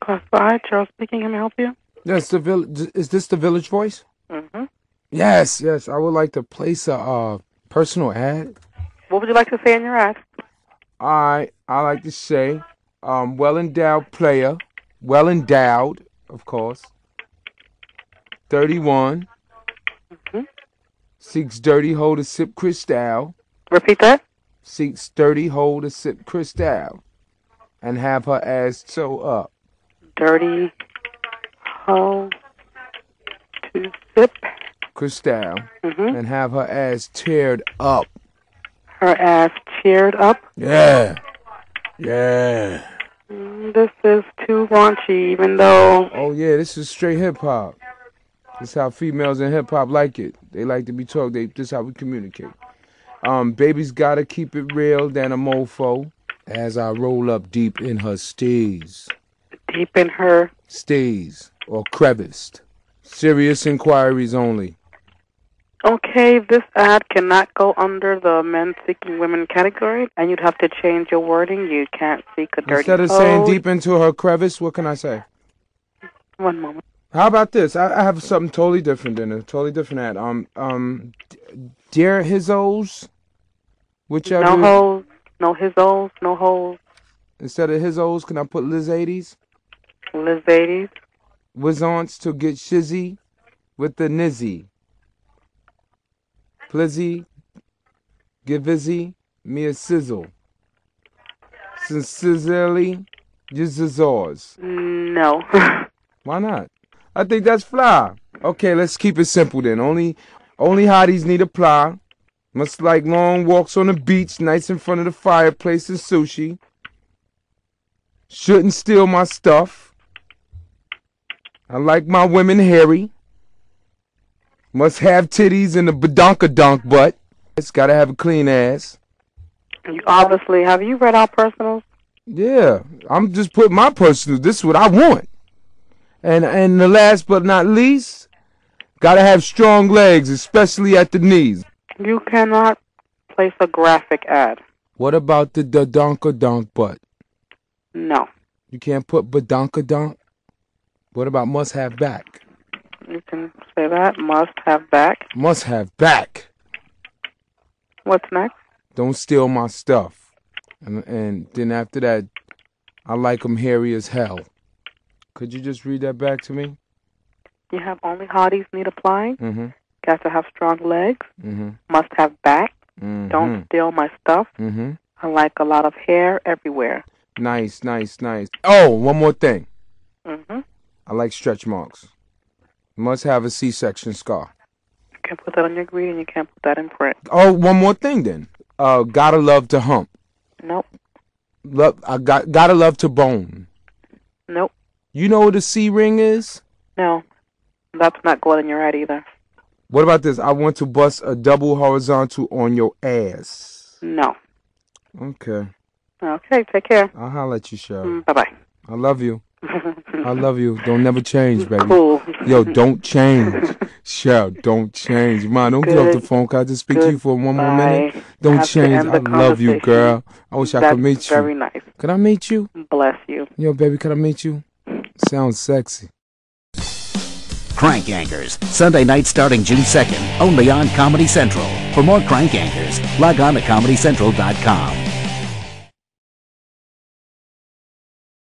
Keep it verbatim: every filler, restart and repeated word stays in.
Classified, Charles speaking. Can I help you? Yes, the village. Is this the Village Voice? Mm-hmm. Yes, yes. I would like to place a uh, personal ad. What would you like to say in your ad? I I like to say, um, well endowed player, well endowed, of course. Thirty-one. Mm-hmm. Seeks dirty hoe to sip Cristal. Repeat that. Seeks dirty hoe to sip Cristal, and have her ass sew up. Dirty hoe to sip Cristal, mm-hmm. and have her ass teared up. Her ass cheered up. Yeah, yeah. Mm, this is too raunchy, even though. Oh yeah, this is straight hip hop. This is how females in hip hop like it. They like to be talked. They this is how we communicate. Um, baby's gotta keep it real than a mofo. As I roll up deep in her stays. Deep in her stays or creviced. Serious inquiries only. Okay, this ad cannot go under the men seeking women category, and you'd have to change your wording. You can't seek a dirty Instead of hoe. saying deep into her crevice, what can I say? One moment. How about this? I, I have something totally different than a totally different ad. Um, um, dear hizzos, whichever. No hoes, no hizzos, no hoes. Instead of hizzos, can I put Lizadies? Lizadies. Wizants to get shizzy with the nizzy. Plizzy, give izzy, me a sizzle. Sincerely, jizzazors. No. Why not? I think that's fly. Okay, let's keep it simple then. Only only hotties need apply. Must like long walks on the beach, nice in front of the fireplace and sushi. Shouldn't steal my stuff. I like my women hairy. Must have titties in the badonkadonk butt. It's gotta have a clean ass. You obviously, have you read our personals? Yeah, I'm just putting my personal. This is what I want. And and the last but not least, gotta have strong legs, especially at the knees. You cannot place a graphic ad. What about the badonkadonk butt? No. You can't put badonkadonk? What about must have back? You can say that. Must have back. Must have back. What's next? Don't steal my stuff. And and then after that, I like them hairy as hell. Could you just read that back to me? You have only hotties need applying. Mm-hmm. Got to have strong legs. Mm-hmm. Must have back. Mm-hmm. Don't steal my stuff. Mm-hmm. I like a lot of hair everywhere. Nice, nice, nice. Oh, one more thing. Mm-hmm. I like stretch marks. Must have a C-section scar. You can't put that on your greeting. You can't put that in print. Oh, one more thing then. Uh, gotta love to hump. Nope. Love, I got gotta love to bone. Nope. You know what a C ring is? No. That's not going in your ad either. What about this? I want to bust a double horizontal on your ass. No. Okay. Okay, take care. I'll holler at you, Cheryl. Mm, bye-bye. I love you. I love you. Don't never change, baby. Cool. Yo, don't change. Cheryl, don't change. Man, don't Good. get off the phone. Can I just speak Good. to you for one more Bye. minute? Don't Have to change. end I the love you, conversation. girl. I wish I That's could meet you. very nice. Could I meet you? Bless you. Yo, baby, could I meet you? Sounds sexy. Crank Yankers, Sunday night starting June second, only on Comedy Central. For more Crank Yankers, log on to comedy central dot com.